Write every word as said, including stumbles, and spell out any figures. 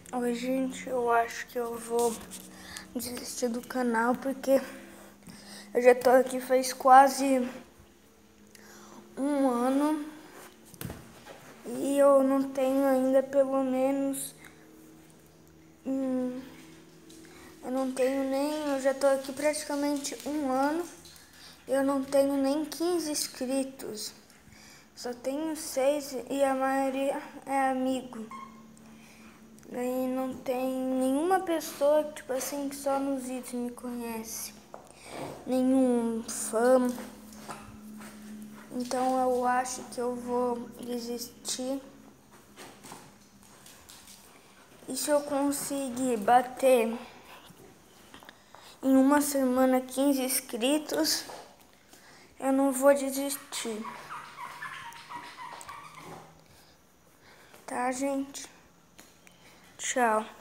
Oi, gente, eu acho que eu vou desistir do canal porque eu já tô aqui faz quase um ano e eu não tenho ainda pelo menos hum, eu não tenho nem, eu já tô aqui praticamente um ano e eu não tenho nem quinze inscritos, só tenho seis e a maioria é amigo. Daí não tem nenhuma pessoa, tipo assim, que só nos vídeos me conhece. Nenhum fã. Então eu acho que eu vou desistir. E se eu conseguir bater em uma semana quinze inscritos, eu não vou desistir. Tá, gente? Tchau.